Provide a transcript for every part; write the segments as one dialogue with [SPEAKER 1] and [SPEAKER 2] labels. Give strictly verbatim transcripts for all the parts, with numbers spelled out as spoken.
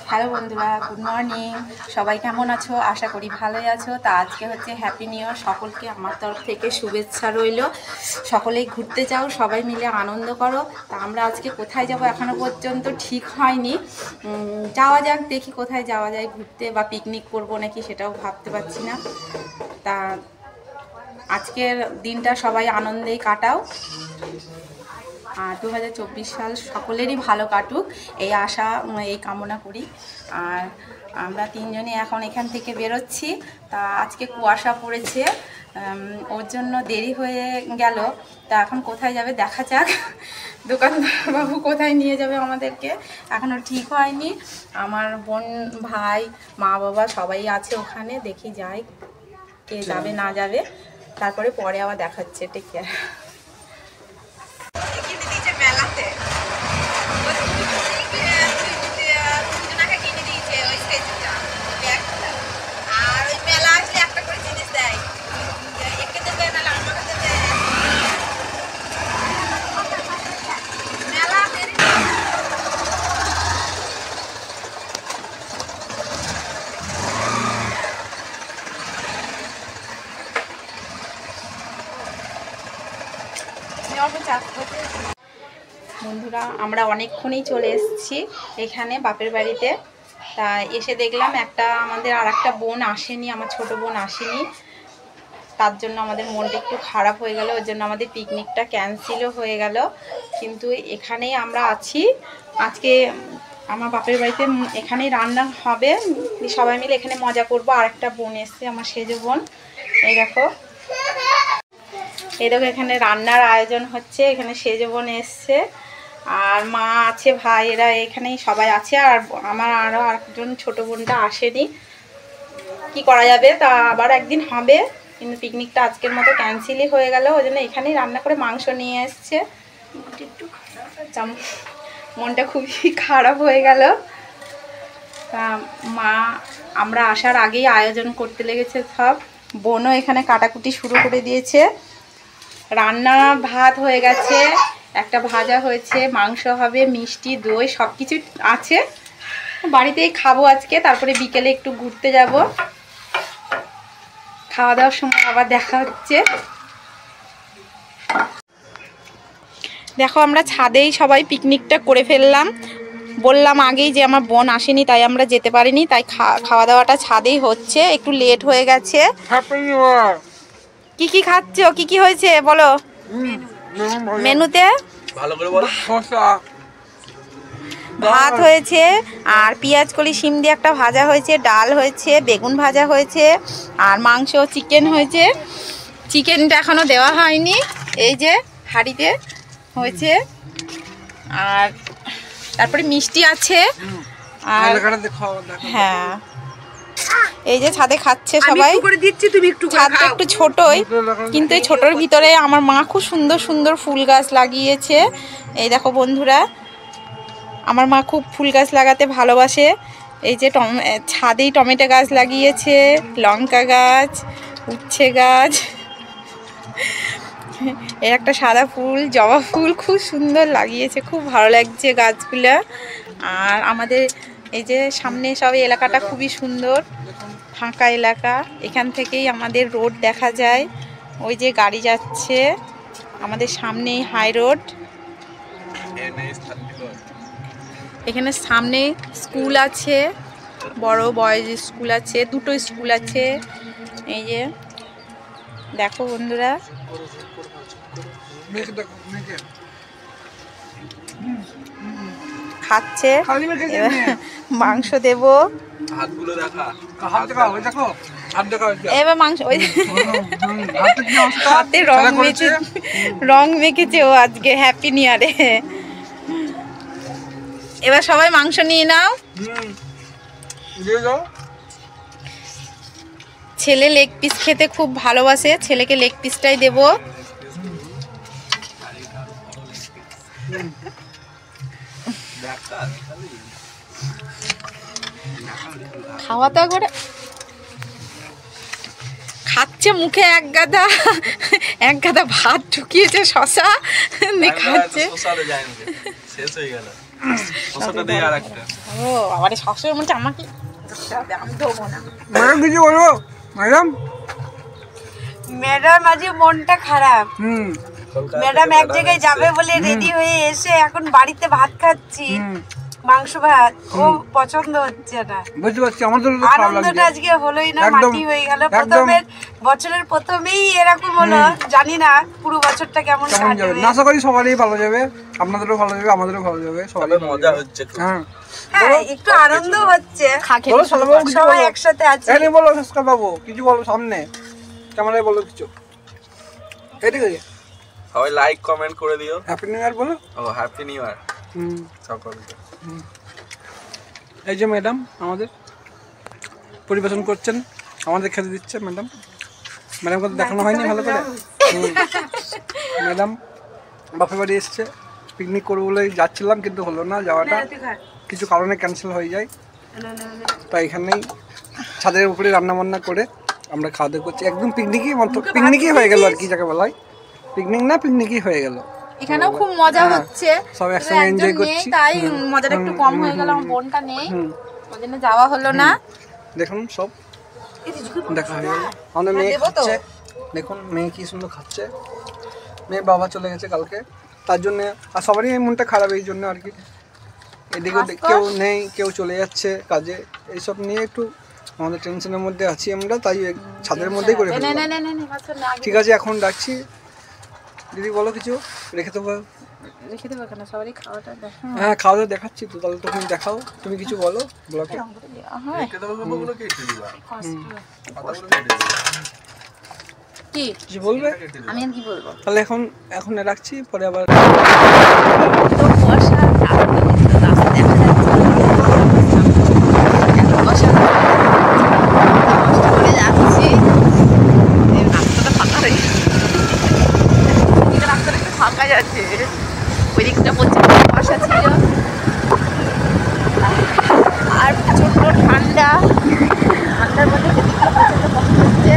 [SPEAKER 1] Hello বন্ধুরা, good morning. সবাই কেমন আছো? আশা করি ভালোই আছো। তা আজকে হচ্ছে হ্যাপি নিউ ইয়ার। সকলকে আমার তরফ থেকে শুভেচ্ছা রইল। সকলেই ঘুরতে যাও, সবাই মিলে আনন্দ করো। তা আমরা আজকে কোথায় যাব এখনো পর্যন্ত ঠিক হয়নি। যাওয়া যাক, দেখি কোথায় যাওয়া যায় ঘুরতে, বা পিকনিক করবো নাকি সেটাও ভাবতে পারছি না। তা আজকের দিনটা সবাই আনন্দেই কাটাও। আর দু হাজার চব্বিশ সাল সকলেরই ভালো কাটুক এই আশা, এই কামনা করি। আর আমরা তিনজনই এখন এখান থেকে বেরোচ্ছি। তা আজকে কুয়াশা পড়েছে, ওর জন্য দেরি হয়ে গেল। তা এখন কোথায় যাবে দেখা যাক। দোকানবাবু কোথায় নিয়ে যাবে আমাদেরকে এখনও ঠিক হয়নি। আমার বোন, ভাই, মা বাবা সবাই আছে ওখানে। দেখি যাই কে যাবে না যাবে, তারপরে পরে আবার দেখাচ্ছে। Take care. বন্ধুরা, আমরা অনেকক্ষণই চলে এসেছি এখানে বাপের বাড়িতে। তা এসে দেখলাম একটা আমাদের আর একটা বোন আসেনি, আমার ছোট বোন আসেনি। তার জন্য আমাদের মনটা একটু খারাপ হয়ে গেল। ওর জন্য আমাদের পিকনিকটা ক্যান্সেলও হয়ে গেল। কিন্তু এখানেই আমরা আছি আজকে। আমার বাপের বাড়িতে এখানেই রান্না হবে, সবাই মিলে এখানে মজা করবো। আর একটা বোন এসছে, আমার সেজো বোন। এই দেখো, এই দেখো এখানে রান্নার আয়োজন হচ্ছে। এখানে সেজো বোন এসছে, আর মা আছে, ভাই, এরা এখানেই সবাই আছে। আর আমার আরও একজন ছোটো বোনটা আসেনি। কি করা যাবে, তা আবার একদিন হবে। কিন্তু পিকনিকটা আজকের মতো ক্যান্সেলই হয়ে গেল। ওই জন্য এখানেই রান্না করে মাংস নিয়ে এসছে। একটু মনটা খুবই খারাপ হয়ে গেল। তা মা আমরা আসার আগেই আয়োজন করতে লেগেছে সব। বোনও এখানে কাটাকুটি শুরু করে দিয়েছে। রান্না ভাত হয়ে গেছে, একটা ভাজা হয়েছে, মাংস হবে, মিষ্টি, দই সব কিছু আছে। বাড়িতেই খাবো আজকে, তারপরে বিকেলে একটু ঘুরতে যাব। খাওয়া দাওয়ার সময় আবার দেখা হচ্ছে। দেখো, আমরা ছাদেই সবাই পিকনিকটা করে ফেললাম। বললাম আগেই যে আমার বোন আসেনি, তাই আমরা যেতে পারিনি। তাই খাওয়া দাওয়াটা ছাদেই হচ্ছে, একটু লেট হয়ে গেছে। কি কি খাচ্ছ? কি কি হয়েছে বলো মেনুতে? ভাত হয়েছে, আর পেঁয়াজ কলি শিম দিয়ে একটা ভাজা হয়েছে, ডাল হয়েছে, বেগুন ভাজা হয়েছে, আর মাংস চিকেন হয়েছে। চিকেনটা এখনো দেওয়া হয়নি, এই যে হাঁড়িতে হয়েছে। আর তারপরে মিষ্টি আছে। আর হ্যাঁ, এই যে ছাদে খাচ্ছে সবাই। ছাদটা একটু ছোটই, কিন্তু এই ছোটোর ভিতরে আমার মা খুব সুন্দর সুন্দর ফুল গাছ লাগিয়েছে। এই দেখো বন্ধুরা, আমার মা খুব ফুল গাছ লাগাতে ভালোবাসে। এই যে ছাদেই টমেটো গাছ লাগিয়েছে, লঙ্কা গাছ, উচ্ছে গাছ, এর একটা সাদা ফুল, জবা ফুল খুব সুন্দর লাগিয়েছে। খুব ভালো লাগছে গাছগুলা। আর আমাদের এই যে সামনে সব এলাকাটা খুবই সুন্দর, ফাঁকা এলাকা। এখান থেকেই আমাদের রোড দেখা যায়। ওই যে গাড়ি যাচ্ছে, আমাদের সামনেই হাই রোড। এখানে সামনে স্কুল আছে, বড় বয়েজ স্কুল আছে, দুটো স্কুল আছে। এই যে দেখো বন্ধুরা, খাচ্ছে। মাংস দেব, এবার মাংস হাতে রং মেখে রং মেখেছে ও আজকে হ্যাপি নিউ ইয়ারে। এবার সবাই মাংস নিয়ে নাও। ছেলে লেগ পিস খেতে খুব ভালোবাসে, ছেলেকে লেগ পিসটাই দেব। খাওয়া দাওয়া করে খাচ্ছে, মুখে এক গাদা এক গাদা ভাত ঢুকিয়েছে, শশা খাচ্ছে।
[SPEAKER 2] ওটা দেই আর একটা
[SPEAKER 1] ও আবার সবসময় মনে হচ্ছে আমাকে আমি দেবো না।
[SPEAKER 3] ম্যাডাম কিছু বলবো ম্যাডাম?
[SPEAKER 4] ম্যাডাম আজ মনটা খারাপ।
[SPEAKER 3] হুম
[SPEAKER 4] ম্যাডাম এক জায়গায় যাবে বলে রেডি হয়ে এসে এখন বাড়িতে ভাত খাচ্ছি, মাংস ভাত, ও পছন্দ হচ্ছে না।
[SPEAKER 3] বুঝতে পারছি, আমাদের তো খারাপ
[SPEAKER 4] আনন্দটা
[SPEAKER 3] লাগছে
[SPEAKER 4] আজকে হলোই না,
[SPEAKER 3] একদম,
[SPEAKER 4] মাটি হয়ে গেল।
[SPEAKER 3] একদম।
[SPEAKER 4] প্রথমের বছরের প্রথমেই এরকম হলো, জানি না পুরো বছরটা কেমন
[SPEAKER 3] কেমন যাবে।
[SPEAKER 4] কাটবে।
[SPEAKER 3] আশা করি সবারই ভালো যাবে, আপনাদেরও ভালো যাবে, আমাদেরও ভালো যাবে, সবারই
[SPEAKER 2] সবাই মজা হচ্ছে খুব।
[SPEAKER 3] হ্যাঁ
[SPEAKER 4] হ্যাঁ একটু আনন্দ হচ্ছে,
[SPEAKER 3] বলো সালাম বাবু, কিছু
[SPEAKER 4] সবাই
[SPEAKER 3] বলো।
[SPEAKER 4] একসাথে আছি।
[SPEAKER 3] এই নিয়ে বলো সংস্কার বাবু, কিছু বলো সামনে ক্যামেরায়, বলো কিছু। এই ঠিক আছে,
[SPEAKER 2] সবাই লাইক কমেন্ট করে দিও।
[SPEAKER 3] হ্যাপি নিউ ইয়ার বলো।
[SPEAKER 2] ও হ্যাপি নিউ ইয়ার
[SPEAKER 3] হুম
[SPEAKER 2] সকলকে।
[SPEAKER 3] এই যে ম্যাডাম আমাদের পরিবেশন করছেন, আমাদের খেতে দিচ্ছে ম্যাডাম। ম্যাডামকে তো দেখানো হয়নি ভালো করে। ম্যাডাম বাপের বাড়ি এসছে, পিকনিক করবো বলে যাচ্ছিলাম কিন্তু হলো না যাওয়াটা, কিছু কারণে ক্যান্সেল হয়ে যায়। তাই এখানেই ছাদের উপরে রান্না বান্না করে আমরা খাওয়া দাওয়া করছি, একদম পিকনিকই মতো, পিকনিকই হয়ে গেল আর কি যাকে বলা হয়। পিকনিক না পিকনিকই হয়ে গেল।
[SPEAKER 1] এখানেও খুব মজা
[SPEAKER 3] হ্যাঁ,
[SPEAKER 1] হচ্ছে,
[SPEAKER 3] সব একসঙ্গে
[SPEAKER 1] একজন
[SPEAKER 3] এনজয়
[SPEAKER 1] নেই,
[SPEAKER 3] করছি।
[SPEAKER 1] তাই
[SPEAKER 3] হুম,
[SPEAKER 1] মজাটা একটু কম হয়ে গেল। আমার বোনটা নেই,
[SPEAKER 3] হুম
[SPEAKER 1] ওই জন্য যাওয়া হলো না।
[SPEAKER 3] দেখুন সব দেখা হয়ে গেল। আমাদের মেয়ে
[SPEAKER 1] দেবো তো?
[SPEAKER 3] খাচ্ছে, দেখুন মেয়ে কি সুন্দর খাচ্ছে। মেয়ে বাবা চলে গেছে কালকে, তার জন্য আর সবারই এই মনটা খারাপ এই জন্য আর কি। এদিকে ওদিকে কেউ নেই, কেউ চলে যাচ্ছে কাজে, এইসব নিয়ে একটু আমাদের টেনশনের মধ্যে আছি আমরা, তাই এক ছাদের মধ্যেই করে
[SPEAKER 1] না না
[SPEAKER 3] ফেললাম।
[SPEAKER 1] না না না বাচ্চা না, আগে
[SPEAKER 3] ঠিক আছে এখন রাখছি, দিদি বলো কিছু রেখে দেবো।
[SPEAKER 1] রেখে দেবো কেন, সবারই খাওয়াটা দেখো।
[SPEAKER 3] হ্যাঁ খাওয়া দাওয়া দেখাচ্ছি তো, তাহলে তুমি দেখাও, তুমি কিছু বলো ব্লগে।
[SPEAKER 1] হ্যাঁ
[SPEAKER 2] কে দেবো বাবুগুলো কেটে দিবা। পাতাগুলো কেটে দিবা।
[SPEAKER 1] কি
[SPEAKER 3] কিছু বলবে?
[SPEAKER 1] আমি আর কি বলবো?
[SPEAKER 3] তাহলে এখন এখন রাখছি, পরে আবার
[SPEAKER 1] তো কুয়াশা, তারপরে তো রাস্তা দেখা যাচ্ছে না। এত কুয়াশা, কষ্ট করে যাচ্ছি। এই রাস্তাটা ফাঁকা হয়ে গেছে, এই রাস্তাটা একটু ফাঁকা যাচ্ছে, ওই দিকটা প্রচুর কুয়াশা ছিল আর প্রচন্ড ঠান্ডা। ঠান্ডার মধ্যে সেদিকটা প্রচন্ড কষ্ট হচ্ছে।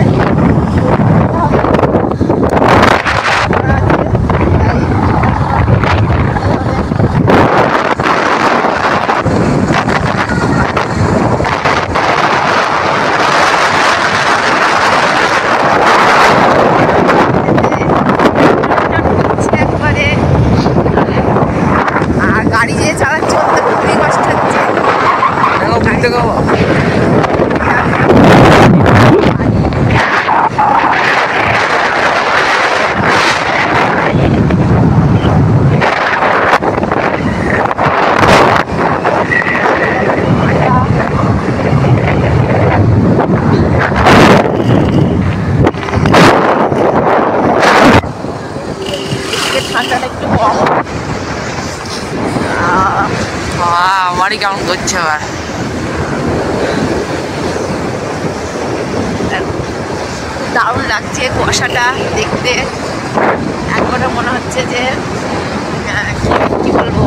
[SPEAKER 1] একবারে আর গাড়ি যে চালাচ্ছে ওতে খুবই কষ্ট হচ্ছে। এদিকে ঠান্ডাটা একটু কম। আমারই কেমন করছে আবার, দারুণ লাগছে কুয়াশাটা দেখতে। একবারে মনে হচ্ছে যে আহ, কি- কি বলবো,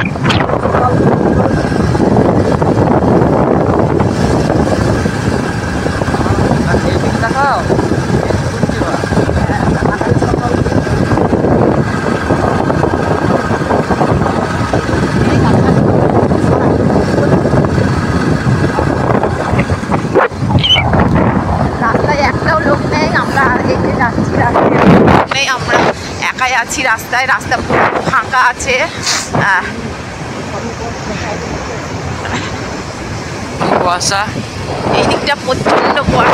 [SPEAKER 3] দেখাও।
[SPEAKER 1] রাস্তায় একটাও লোক নেই, আমরা এই যে যাচ্ছি রাস্তায় লোক নেই, আমরা একাই আছি রাস্তায়, রাস্তা পুরো ফাঁকা আছে। আহ, কুয়াশা, এই দিকটা প্রচণ্ড কুয়াশা।